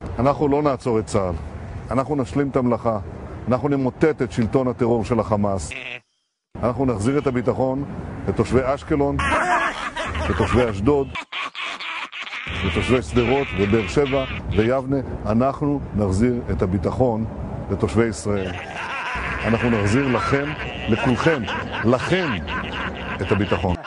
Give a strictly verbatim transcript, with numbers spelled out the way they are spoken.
אנחנו לא נעצור את צה"ל. אנחנו נשלים את המלאכה. אנחנו נמוטט את שלטון הטרור של החמאס. אנחנו נחזיר את הביטחון לתושבי אשקלון, לתושבי אשדוד, לתושבי שדרות ובאר שבע ויבנה. אנחנו נחזיר את הביטחון לתושבי ישראל. אנחנו נחזיר לכם, לכולכם, לכם, את הביטחון.